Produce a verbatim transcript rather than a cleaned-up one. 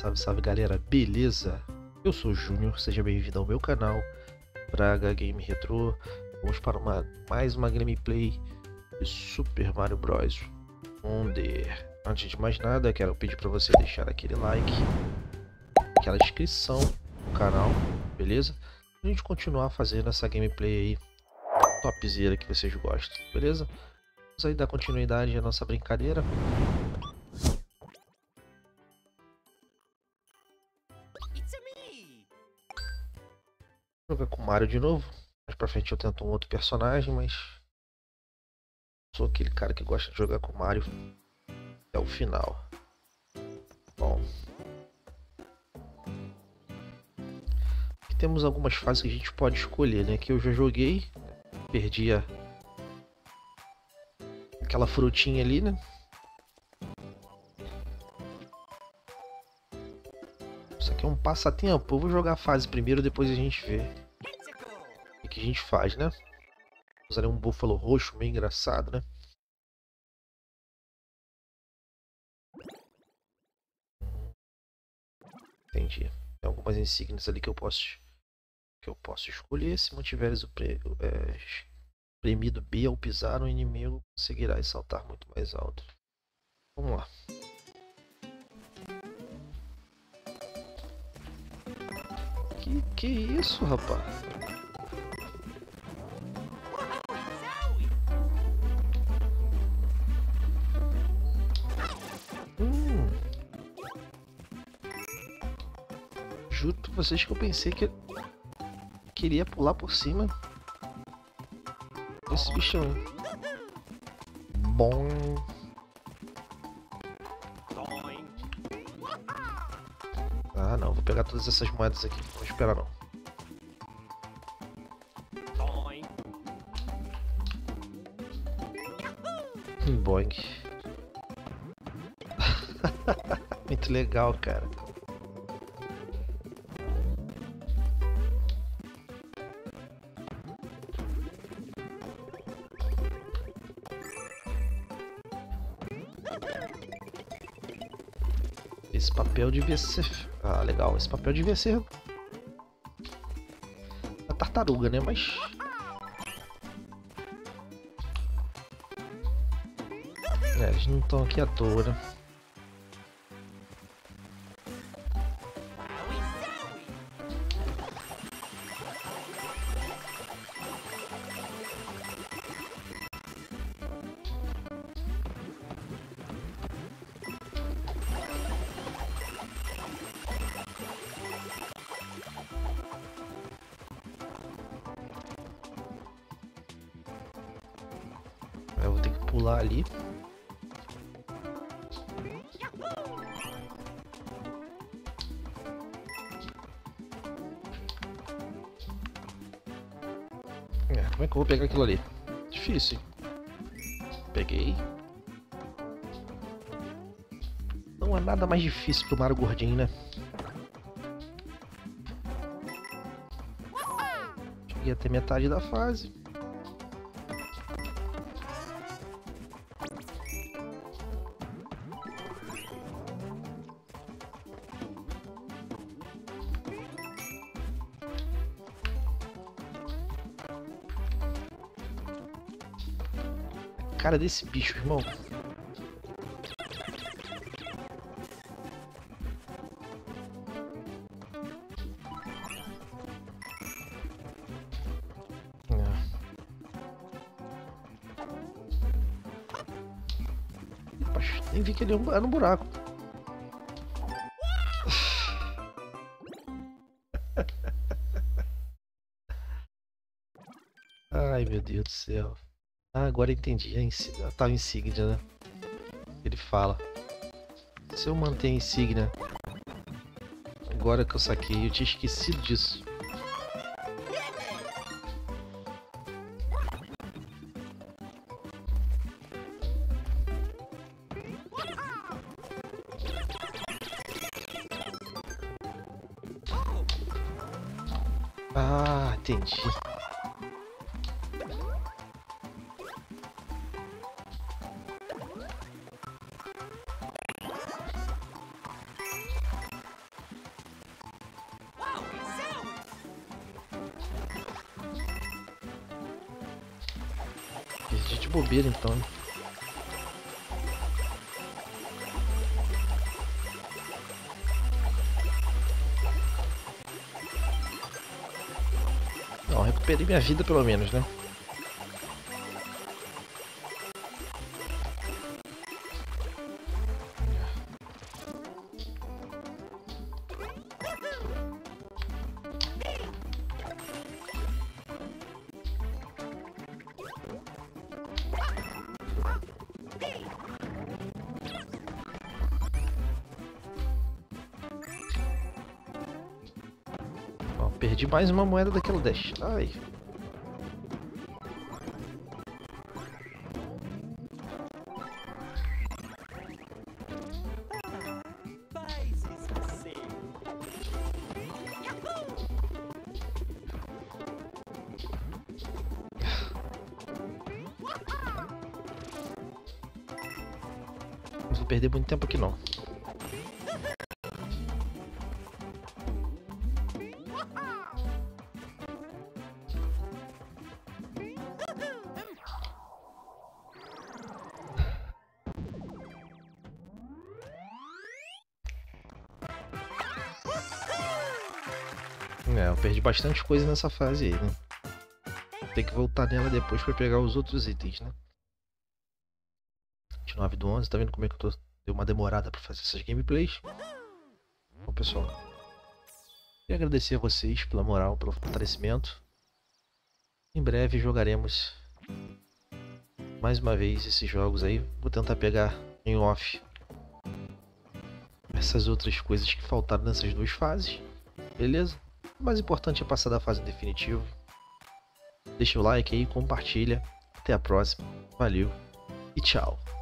Salve, salve galera, beleza? Eu sou o Júnior, seja bem-vindo ao meu canal Braga Game Retro. Vamos para uma, mais uma gameplay de Super Mario Bros. Wonder. Antes de mais nada, quero pedir para você deixar aquele like, aquela inscrição no canal, beleza? Pra gente continuar fazendo essa gameplay aí topzera que vocês gostam, beleza? Vamos aí dar continuidade à nossa brincadeira. Jogar com o Mario de novo. Mais pra frente eu tento um outro personagem, mas sou aquele cara que gosta de jogar com o Mario até o final. Bom, aqui temos algumas fases que a gente pode escolher, né? Que eu já joguei, perdi a... aquela frutinha ali, né? Isso aqui é um passatempo. Eu vou jogar a fase primeiro, depois a gente vê o que a gente faz, né? Usarei um búfalo roxo meio engraçado, né? Entendi. Tem algumas insígnias ali que eu posso que eu posso escolher. Se mantiveres o pre, é, premido B ao pisar no inimigo, conseguirás saltar muito mais alto. Vamos lá. Que que isso, rapaz? Hum. Juro pra vocês que eu pensei que eu queria pular por cima desse bichão. Bom. Ah, não, vou pegar todas essas moedas aqui. Não vou esperar não. Boing. Muito legal, cara. Esse papel devia ser... Ah, legal. Esse papel devia ser... a tartaruga, né? Mas... É, eles não estão aqui à toa, né? Eu vou ter que pular ali. É, como é que eu vou pegar aquilo ali? Difícil, hein? Peguei. Não é nada mais difícil pro Mario gordinho, né? Cheguei até metade da fase. Cara desse bicho, irmão. É. Poxa, nem vi que ele era no buraco. Ai, meu Deus do céu. Ah, agora entendi. A tal insígnia, né? Ele fala. Se eu manter a insígnia... Agora que eu saquei, eu tinha esquecido disso. Ah, entendi. perdi de bobeira então. Não, recuperei minha vida pelo menos, né? Ó, perdi mais uma moeda daquela dash. Ai. Não vou perder muito tempo aqui não. É, eu perdi bastante coisa nessa fase aí, né? Tem que voltar nela depois pra pegar os outros itens, né? vinte e nove do onze, tá vendo como é que eu tô? Deu uma demorada pra fazer essas gameplays. Bom, pessoal, queria agradecer a vocês pela moral, pelo fortalecimento. Em breve jogaremos mais uma vez esses jogos aí. Vou tentar pegar em off essas outras coisas que faltaram nessas duas fases, beleza? O mais importante é passar da fase definitiva. Deixa o like aí, compartilha. Até a próxima. Valeu e tchau.